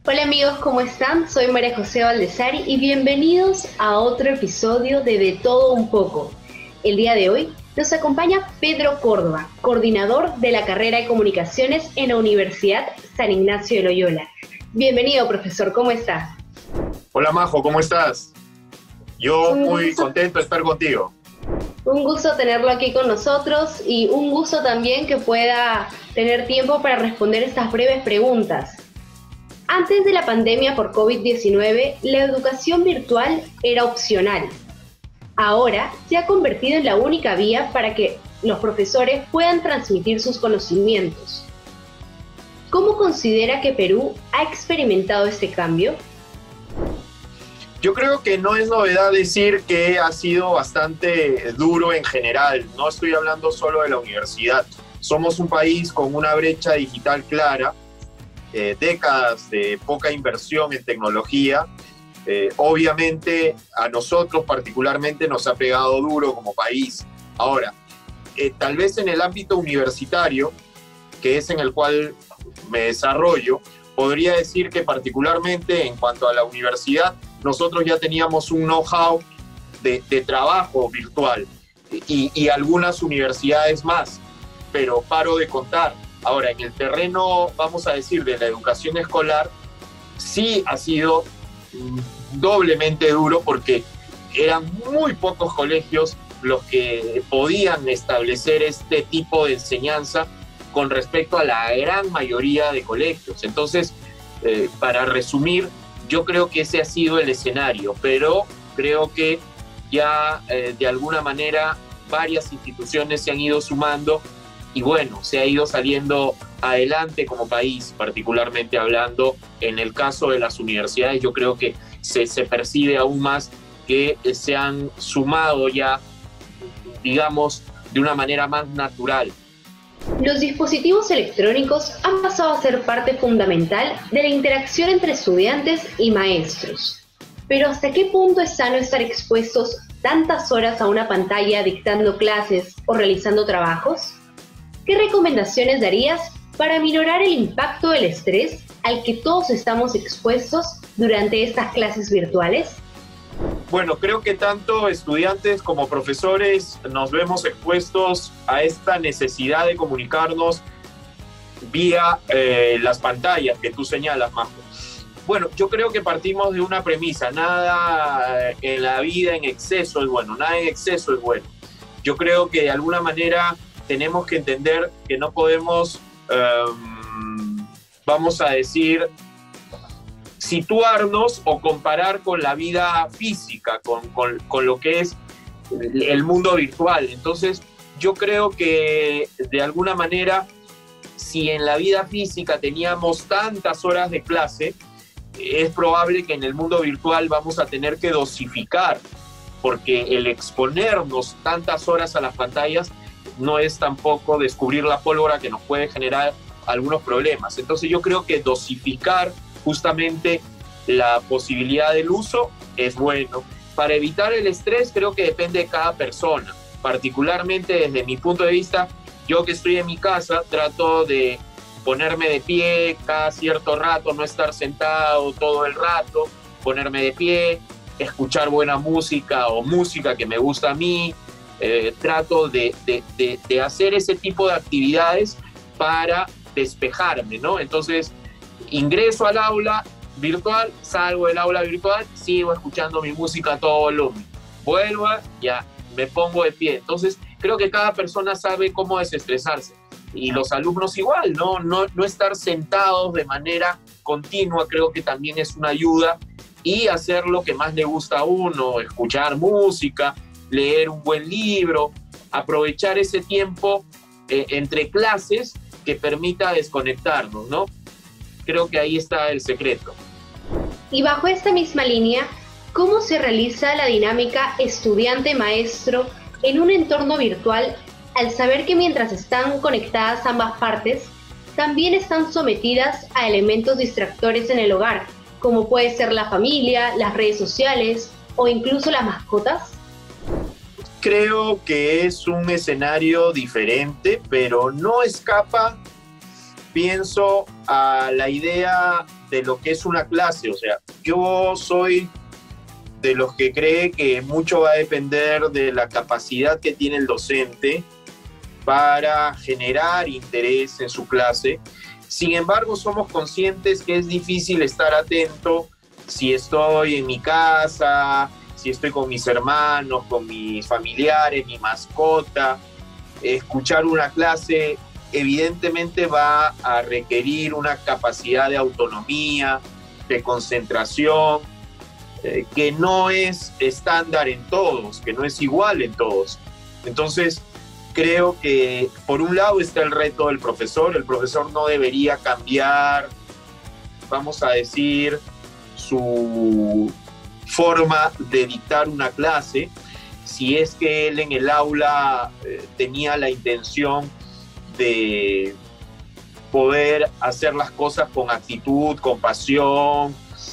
Hola amigos, ¿cómo están? Soy María José Valdesari y bienvenidos a otro episodio de Todo Un Poco. El día de hoy nos acompaña Pedro Córdoba, coordinador de la carrera de Comunicaciones en la Universidad San Ignacio de Loyola. Bienvenido, profesor, ¿cómo está? Hola Majo, ¿cómo estás? Yo muy contento de estar contigo. Un gusto tenerlo aquí con nosotros y un gusto también que pueda tener tiempo para responder estas breves preguntas. Antes de la pandemia por COVID-19, la educación virtual era opcional. Ahora se ha convertido en la única vía para que los profesores puedan transmitir sus conocimientos. ¿Cómo considera que Perú ha experimentado este cambio? Yo creo que no es novedad decir que ha sido bastante duro en general. No estoy hablando solo de la universidad. Somos un país con una brecha digital clara, décadas de poca inversión en tecnología. Obviamente a nosotros particularmente nos ha pegado duro como país. Ahora, tal vez en el ámbito universitario, que es en el cual me desarrollo, podría decir que particularmente en cuanto a la universidad, nosotros ya teníamos un know-how de trabajo virtual y algunas universidades más, pero paro de contar. Ahora, en el terreno, vamos a decir, de la educación escolar, sí ha sido doblemente duro porque eran muy pocos colegios los que podían establecer este tipo de enseñanza con respecto a la gran mayoría de colegios. Entonces, para resumir, yo creo que ese ha sido el escenario, pero creo que ya de alguna manera varias instituciones se han ido sumando y bueno, se ha ido saliendo adelante como país, particularmente hablando. En el caso de las universidades, yo creo que se percibe aún más que se han sumado ya, digamos, de una manera más natural. Los dispositivos electrónicos han pasado a ser parte fundamental de la interacción entre estudiantes y maestros. Pero ¿hasta qué punto es sano estar expuestos tantas horas a una pantalla dictando clases o realizando trabajos? ¿Qué recomendaciones darías para minorar el impacto del estrés al que todos estamos expuestos durante estas clases virtuales? Bueno, creo que tanto estudiantes como profesores nos vemos expuestos a esta necesidad de comunicarnos vía las pantallas que tú señalas, Majo. Bueno, yo creo que partimos de una premisa: nada en la vida en exceso es bueno, nada en exceso es bueno. Yo creo que de alguna manera tenemos que entender que no podemos, vamos a decir, situarnos o comparar con la vida física, con lo que es el mundo virtual. Entonces, yo creo que de alguna manera, si en la vida física teníamos tantas horas de clase, es probable que en el mundo virtual vamos a tener que dosificar, porque el exponernos tantas horas a las pantallas no es tampoco descubrir la pólvora, que nos puede generar algunos problemas. Entonces yo creo que dosificar justamente la posibilidad del uso es bueno. Para evitar el estrés creo que depende de cada persona. Particularmente desde mi punto de vista, yo que estoy en mi casa trato de ponerme de pie cada cierto rato, no estar sentado todo el rato, ponerme de pie, escuchar buena música o música que me gusta a mí. Trato de hacer ese tipo de actividades para despejarme, ¿no? Entonces, ingreso al aula virtual, salgo del aula virtual, sigo escuchando mi música a todo volumen, vuelvo, ya me pongo de pie. Entonces, creo que cada persona sabe cómo desestresarse. Y los alumnos igual, no estar sentados de manera continua, creo que también es una ayuda. Y hacer lo que más le gusta a uno, escuchar música, leer un buen libro, aprovechar ese tiempo entre clases que permita desconectarnos, ¿no? Creo que ahí está el secreto. Y bajo esta misma línea, ¿cómo se realiza la dinámica estudiante-maestro en un entorno virtual al saber que mientras están conectadas ambas partes, también están sometidas a elementos distractores en el hogar, como puede ser la familia, las redes sociales o incluso las mascotas? Creo que es un escenario diferente, pero no escapa pienso a la idea de lo que es una clase. O sea, yo soy de los que cree que mucho va a depender de la capacidad que tiene el docente para generar interés en su clase. Sin embargo, somos conscientes que es difícil estar atento si estoy en mi casa, si estoy con mis hermanos, con mis familiares, mi mascota. Escuchar una clase evidentemente va a requerir una capacidad de autonomía, de concentración, que no es estándar en todos, que no es igual en todos. Entonces, creo que por un lado está el reto del profesor. El profesor no debería cambiar, vamos a decir, su forma de dictar una clase, si es que él en el aula tenía la intención de poder hacer las cosas con actitud, con pasión.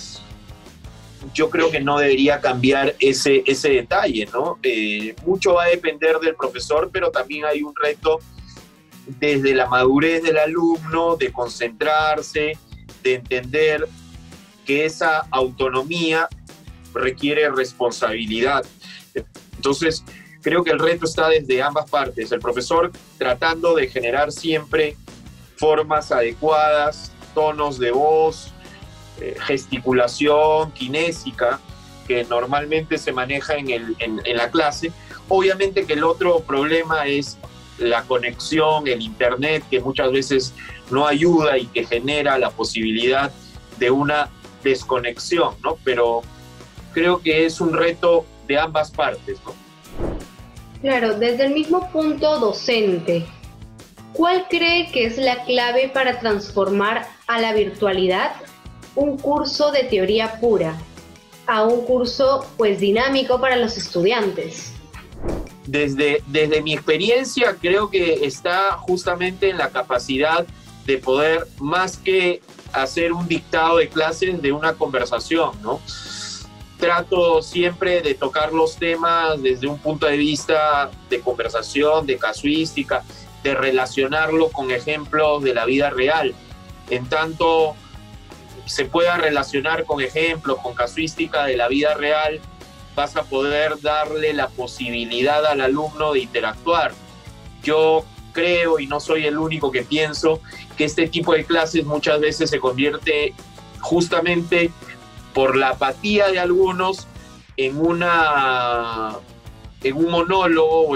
Yo creo que no debería cambiar ese detalle, ¿no? Mucho va a depender del profesor, pero también hay un reto desde la madurez del alumno, de concentrarse, de entender que esa autonomía requiere responsabilidad. Entonces, creo que el reto está desde ambas partes. El profesor tratando de generar siempre formas adecuadas, tonos de voz, gesticulación kinésica, que normalmente se maneja en la clase. Obviamente que el otro problema es la conexión, el internet, que muchas veces no ayuda y que genera la posibilidad de una desconexión, ¿no? Pero creo que es un reto de ambas partes, ¿no? Claro, desde el mismo punto docente, ¿cuál cree que es la clave para transformar a la virtualidad un curso de teoría pura a un curso pues dinámico para los estudiantes? Desde mi experiencia, creo que está justamente en la capacidad de poder, más que hacer un dictado de clases, de una conversación, ¿no? Trato siempre de tocar los temas desde un punto de vista de conversación, de casuística, de relacionarlo con ejemplos de la vida real. En tanto se pueda relacionar con ejemplos, con casuística de la vida real, vas a poder darle la posibilidad al alumno de interactuar. Yo creo, y no soy el único que pienso, que este tipo de clases muchas veces se convierte justamente por la apatía de algunos en un monólogo o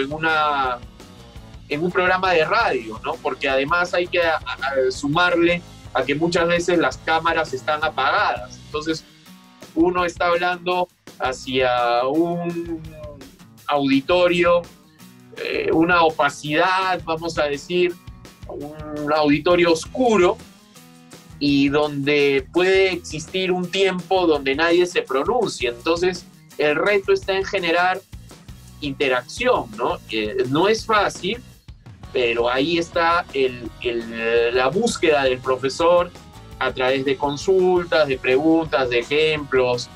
en un programa de radio, ¿no? Porque además hay que sumarle a que muchas veces las cámaras están apagadas. Entonces, uno está hablando hacia un auditorio, una opacidad, vamos a decir, un auditorio oscuro, y donde puede existir un tiempo donde nadie se pronuncia. Entonces, el reto está en generar interacción, ¿no? No es fácil, pero ahí está la búsqueda del profesor a través de consultas, de preguntas, de ejemplos,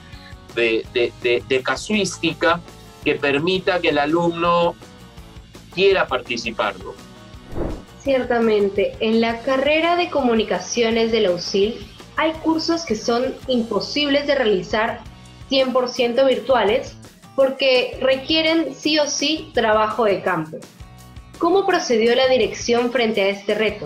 de casuística, que permita que el alumno quiera participar, ¿no? Ciertamente, en la carrera de comunicaciones de la UCIL hay cursos que son imposibles de realizar 100% virtuales porque requieren sí o sí trabajo de campo. ¿Cómo procedió la dirección frente a este reto?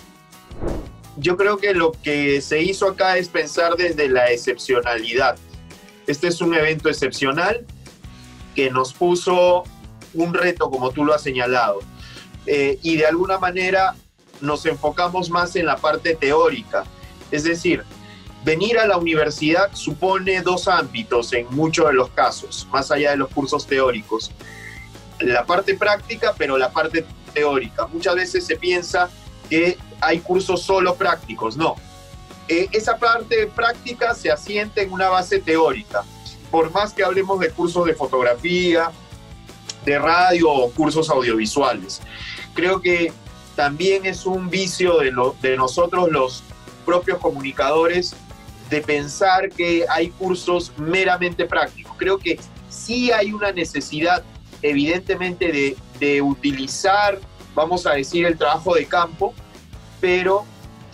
Yo creo que lo que se hizo acá es pensar desde la excepcionalidad. Este es un evento excepcional que nos puso un reto, como tú lo has señalado. Y de alguna manera nos enfocamos más en la parte teórica. Es decir, venir a la universidad supone dos ámbitos en muchos de los casos, más allá de los cursos teóricos. La parte práctica, pero la parte teórica. Muchas veces se piensa que hay cursos solo prácticos. No. Esa parte práctica se asienta en una base teórica. Por más que hablemos de cursos de fotografía, de radio o cursos audiovisuales. Creo que también es un vicio de nosotros los propios comunicadores de pensar que hay cursos meramente prácticos. Creo que sí hay una necesidad evidentemente de utilizar, vamos a decir, el trabajo de campo, pero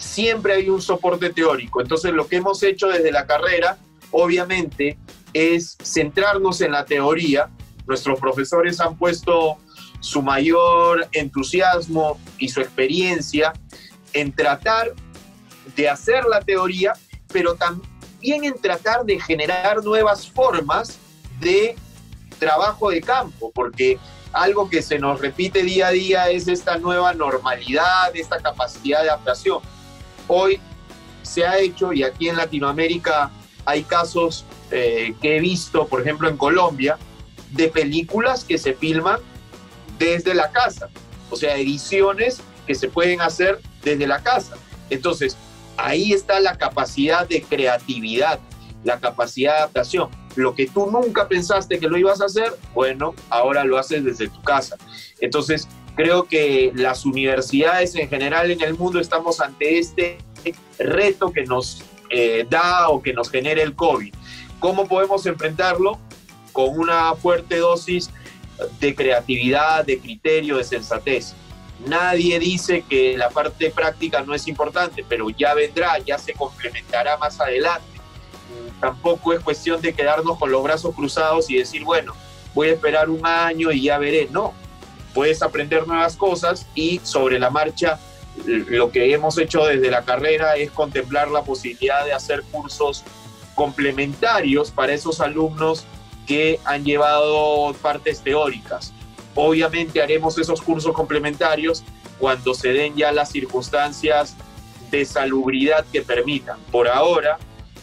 siempre hay un soporte teórico. Entonces lo que hemos hecho desde la carrera, obviamente, es centrarnos en la teoría. Nuestros profesores han puesto su mayor entusiasmo y su experiencia en tratar de hacer la teoría, pero también en tratar de generar nuevas formas de trabajo de campo, porque algo que se nos repite día a día es esta nueva normalidad, esta capacidad de adaptación. Hoy se ha hecho, y aquí en Latinoamérica hay casos que he visto, por ejemplo en Colombia, de películas que se filman desde la casa, o sea, ediciones que se pueden hacer desde la casa. Entonces, ahí está la capacidad de creatividad, la capacidad de adaptación. Lo que tú nunca pensaste que lo ibas a hacer, bueno, ahora lo haces desde tu casa. Entonces, creo que las universidades en general en el mundo estamos ante este reto que nos da o que nos genera el COVID. ¿Cómo podemos enfrentarlo? Con una fuerte dosis de creatividad, de criterio, de sensatez. Nadie dice que la parte práctica no es importante, pero ya vendrá, ya se complementará más adelante. Tampoco es cuestión de quedarnos con los brazos cruzados y decir, bueno, voy a esperar un año y ya veré. No, puedes aprender nuevas cosas y sobre la marcha lo que hemos hecho desde la carrera es contemplar la posibilidad de hacer cursos complementarios para esos alumnos que han llevado partes teóricas. Obviamente haremos esos cursos complementarios cuando se den ya las circunstancias de salubridad que permitan. Por ahora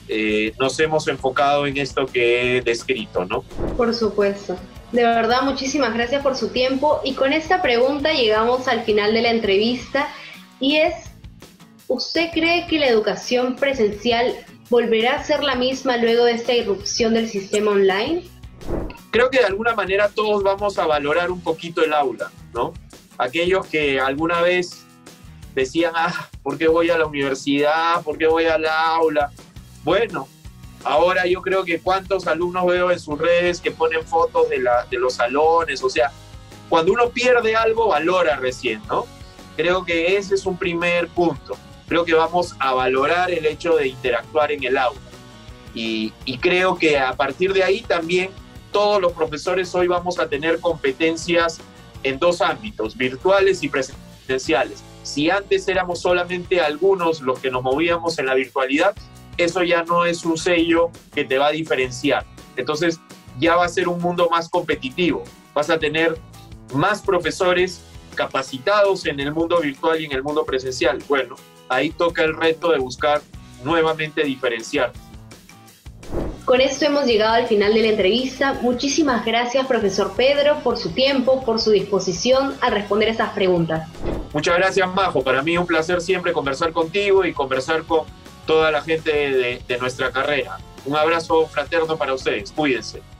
nos hemos enfocado en esto que he descrito, ¿no? Por supuesto. De verdad, muchísimas gracias por su tiempo. Y con esta pregunta llegamos al final de la entrevista y es, ¿usted cree que la educación presencial volverá a ser la misma luego de esta irrupción del sistema online? Creo que de alguna manera todos vamos a valorar un poquito el aula, ¿no? Aquellos que alguna vez decían, ¿por qué voy a la universidad? ¿Por qué voy al aula? Bueno, ahora yo creo que cuántos alumnos veo en sus redes que ponen fotos de los salones, o sea, cuando uno pierde algo, valora recién, ¿no? Creo que ese es un primer punto. Creo que vamos a valorar el hecho de interactuar en el aula. Y creo que a partir de ahí también todos los profesores hoy vamos a tener competencias en dos ámbitos, virtuales y presenciales. Si antes éramos solamente algunos los que nos movíamos en la virtualidad, eso ya no es un sello que te va a diferenciar. Entonces ya va a ser un mundo más competitivo. Vas a tener más profesores capacitados en el mundo virtual y en el mundo presencial. Bueno, ahí toca el reto de buscar nuevamente diferenciar. Con esto hemos llegado al final de la entrevista. Muchísimas gracias, profesor Pedro, por su tiempo, por su disposición a responder estas preguntas. Muchas gracias, Majo. Para mí es un placer siempre conversar contigo y conversar con toda la gente de nuestra carrera. Un abrazo fraterno para ustedes. Cuídense.